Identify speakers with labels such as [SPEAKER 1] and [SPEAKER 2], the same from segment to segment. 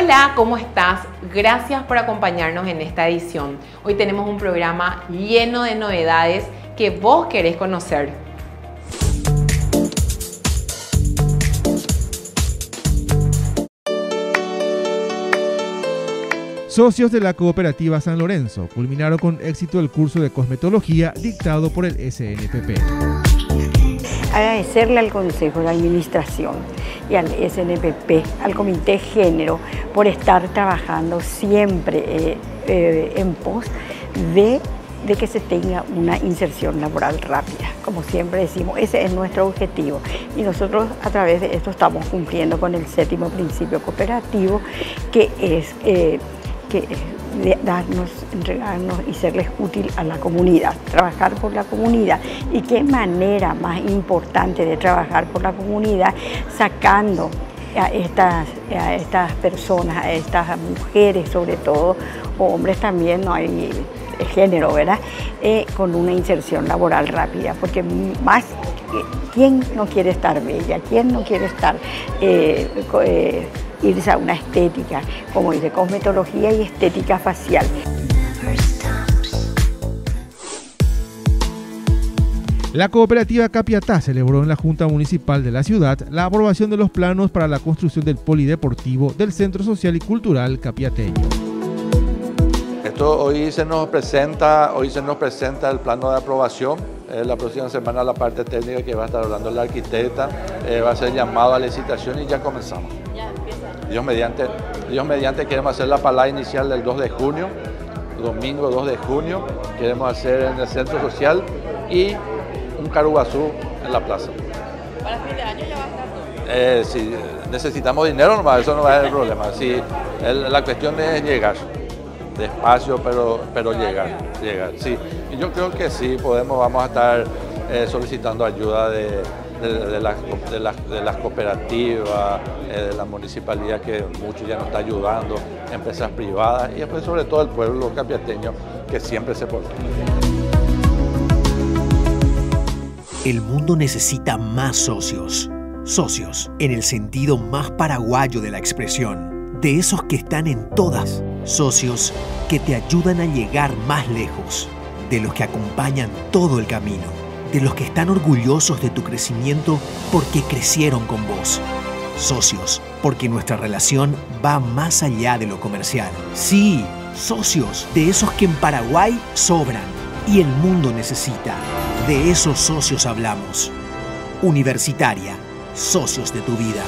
[SPEAKER 1] Hola, ¿cómo estás? Gracias por acompañarnos en esta edición. Hoy tenemos un programa lleno de novedades que vos querés conocer.
[SPEAKER 2] Socios de la Cooperativa San Lorenzo culminaron con éxito el curso de cosmetología dictado por el SNPP.
[SPEAKER 3] Agradecerle al Consejo de Administración y al SNPP, al Comité Género, por estar trabajando siempre en pos de que se tenga una inserción laboral rápida. Como siempre decimos, ese es nuestro objetivo y nosotros a través de esto estamos cumpliendo con el 7º principio cooperativo, que es darnos, entregarnos y serles útil a la comunidad, trabajar por la comunidad. Y qué manera más importante de trabajar por la comunidad, sacando a estas personas, a estas mujeres sobre todo, o hombres también, no hay género, ¿verdad? Con una inserción laboral rápida, porque más, ¿quién no quiere estar bella? ¿Quién no quiere estar irse a una estética, como dice, cosmetología y estética facial?
[SPEAKER 2] La cooperativa Capiatá celebró en la Junta Municipal de la ciudad la aprobación de los planos para la construcción del polideportivo del Centro Social y Cultural Capiateño.
[SPEAKER 4] Hoy se nos presenta el plano de aprobación. La próxima semana la parte técnica que va a estar hablando la arquitecta va a ser llamado a licitación y ya comenzamos. Ya empieza. Dios mediante queremos hacer la palada inicial del 2 de junio, domingo 2 de junio. Queremos hacer en el centro social y un carubazú en la plaza.
[SPEAKER 5] ¿Para fin de año ya va a estar todo?
[SPEAKER 4] Si necesitamos dinero nomás, eso no va a ser el problema. Si la cuestión es llegar. Despacio, pero llegar. Sí. Y yo creo que sí, vamos a estar solicitando ayuda de las cooperativas, de la municipalidad, que mucho ya nos está ayudando, empresas privadas y después sobre todo el pueblo capiateño, que siempre se pone.
[SPEAKER 6] El mundo necesita más socios. Socios, en el sentido más paraguayo de la expresión, de esos que están en todas. Socios que te ayudan a llegar más lejos, de los que acompañan todo el camino, de los que están orgullosos de tu crecimiento porque crecieron con vos. Socios, porque nuestra relación va más allá de lo comercial. Sí, socios, de esos que en Paraguay sobran y el mundo necesita. De esos socios hablamos. Universitaria, socios de tu vida.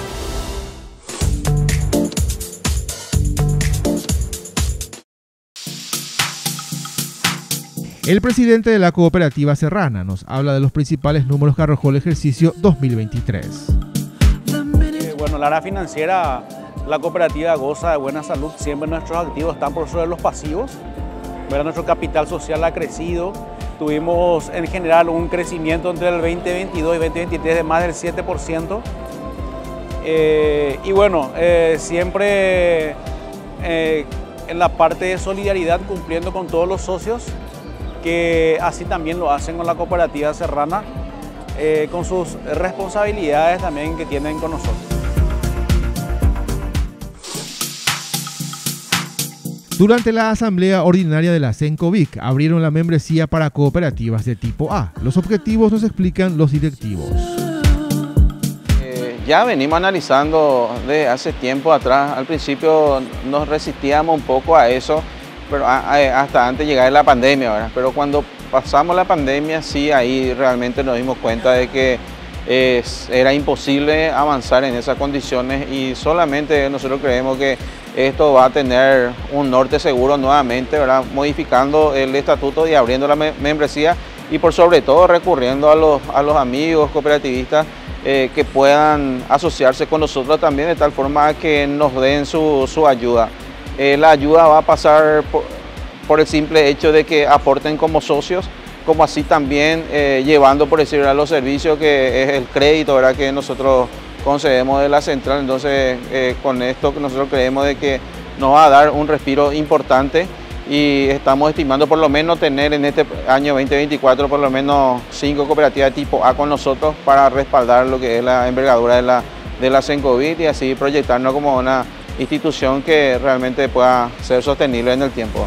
[SPEAKER 2] El presidente de la cooperativa serrana nos habla de los principales números que arrojó el ejercicio 2023.
[SPEAKER 7] Bueno, la área financiera, la cooperativa goza de buena salud. Siempre nuestros activos están por sobre los pasivos. Nuestro capital social ha crecido. Tuvimos en general un crecimiento entre el 2022 y 2023 de más del 7%. Y bueno, siempre en la parte de solidaridad, cumpliendo con todos los socios, que así también lo hacen con la cooperativa serrana, con sus responsabilidades también que tienen con nosotros.
[SPEAKER 2] Durante la asamblea ordinaria de la CENCOVIC abrieron la membresía para cooperativas de tipo A. Los objetivos nos explican los directivos.
[SPEAKER 8] Ya venimos analizando de hace tiempo atrás. Al principio nos resistíamos un poco a eso, pero hasta antes de llegar a la pandemia, ¿verdad? Pero cuando pasamos la pandemia, sí, ahí realmente nos dimos cuenta de que era imposible avanzar en esas condiciones y solamente nosotros creemos que esto va a tener un norte seguro nuevamente, ¿verdad? Modificando el estatuto y abriendo la membresía y por sobre todo recurriendo a los amigos cooperativistas que puedan asociarse con nosotros también de tal forma que nos den su ayuda. La ayuda va a pasar por el simple hecho de que aporten como socios, como así también llevando, por decirlo, los servicios que es el crédito, ¿verdad?, que nosotros concedemos de la central. Entonces con esto nosotros creemos de que nos va a dar un respiro importante y estamos estimando por lo menos tener en este año 2024 por lo menos 5 cooperativas tipo A con nosotros para respaldar lo que es la envergadura de la CENCOVIC y así proyectarnos como una institución que realmente pueda ser sostenible en el tiempo.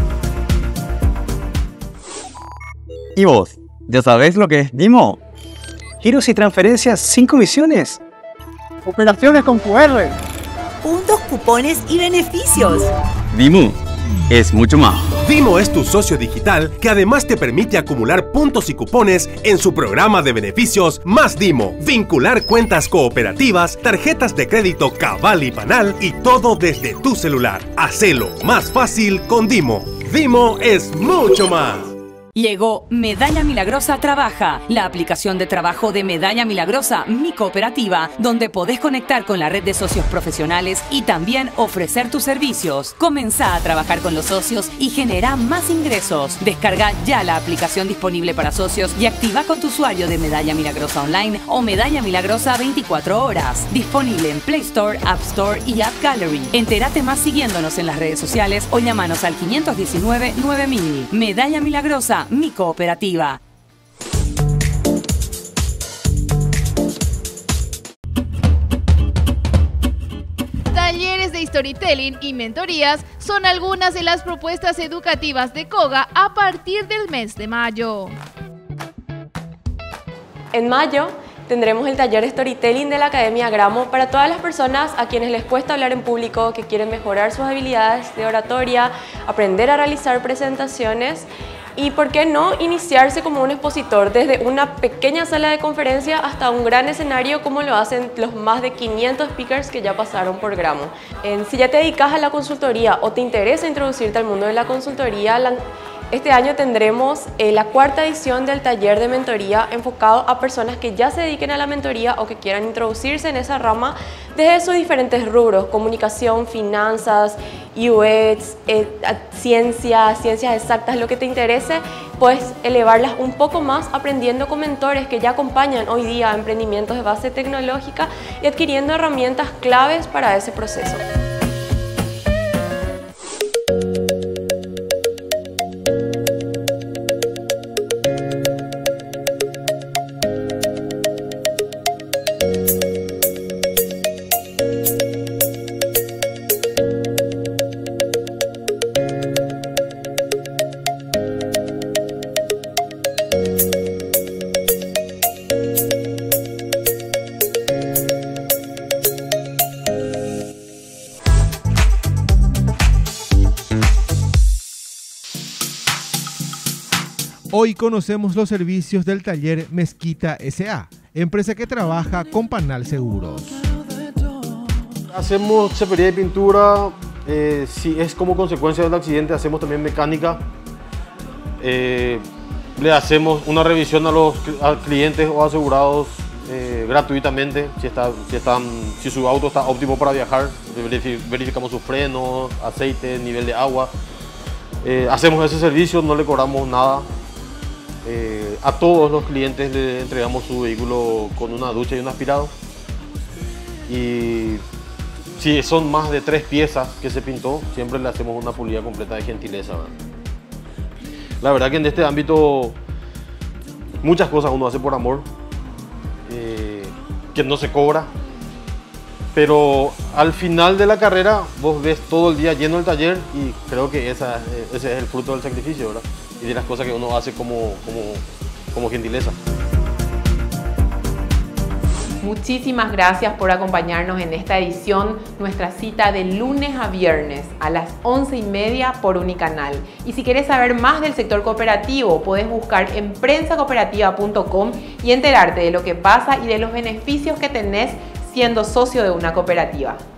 [SPEAKER 9] ¿Y vos? ¿Ya sabés lo que es DIMO?
[SPEAKER 10] Giros y transferencias sin comisiones.
[SPEAKER 11] Operaciones con QR.
[SPEAKER 12] Puntos, cupones y beneficios.
[SPEAKER 9] DIMO es mucho más.
[SPEAKER 13] DIMO es tu socio digital que además te permite acumular puntos y cupones en su programa de beneficios Más DIMO. Vincular cuentas cooperativas, tarjetas de crédito Cabal y Panal y todo desde tu celular. Hacelo más fácil con DIMO. DIMO es mucho más.
[SPEAKER 12] Llegó Medalla Milagrosa Trabaja, la aplicación de trabajo de Medalla Milagrosa, mi cooperativa, donde podés conectar con la red de socios profesionales y también ofrecer tus servicios. Comenzá a trabajar con los socios y genera más ingresos. Descarga ya la aplicación disponible para socios y activa con tu usuario de Medalla Milagrosa Online o Medalla Milagrosa 24 horas. Disponible en Play Store, App Store y App Gallery. Entérate más siguiéndonos en las redes sociales o llámanos al 519-9000. Medalla Milagrosa, mi cooperativa.
[SPEAKER 14] Talleres de storytelling y mentorías son algunas de las propuestas educativas de COGA a partir del mes de mayo.
[SPEAKER 15] En mayo tendremos el taller de storytelling de la Academia Gramo para todas las personas a quienes les cuesta hablar en público, que quieren mejorar sus habilidades de oratoria, aprender a realizar presentaciones y, ¿por qué no?, iniciarse como un expositor desde una pequeña sala de conferencia hasta un gran escenario como lo hacen los más de 500 speakers que ya pasaron por Gramo. Si ya te dedicas a la consultoría o te interesa introducirte al mundo de la consultoría, este año tendremos la cuarta edición del taller de mentoría enfocado a personas que ya se dediquen a la mentoría o que quieran introducirse en esa rama desde sus diferentes rubros: comunicación, finanzas, UX, ciencias exactas, lo que te interese, puedes elevarlas un poco más aprendiendo con mentores que ya acompañan hoy día a emprendimientos de base tecnológica y adquiriendo herramientas claves para ese proceso.
[SPEAKER 2] Hoy conocemos los servicios del taller Mezquita S.A., empresa que trabaja con Panal Seguros.
[SPEAKER 16] Hacemos cepería de pintura, si es como consecuencia del accidente hacemos también mecánica. Le hacemos una revisión a clientes o asegurados gratuitamente, si su auto está óptimo para viajar, verificamos sus frenos, aceite, nivel de agua. Hacemos ese servicio, no le cobramos nada. A todos los clientes le entregamos su vehículo con una ducha y un aspirado. Y si son más de 3 piezas que se pintó, siempre le hacemos una pulida completa de gentileza, ¿verdad? La verdad que en este ámbito muchas cosas uno hace por amor, que no se cobra, pero al final de la carrera vos ves todo el día lleno el taller y creo que ese es el fruto del sacrificio, ¿verdad? Y de las cosas que uno hace como gentileza.
[SPEAKER 1] Muchísimas gracias por acompañarnos en esta edición, nuestra cita de lunes a viernes a las 11:30 por Unicanal. Y si quieres saber más del sector cooperativo, puedes buscar en prensacooperativa.com y enterarte de lo que pasa y de los beneficios que tenés siendo socio de una cooperativa.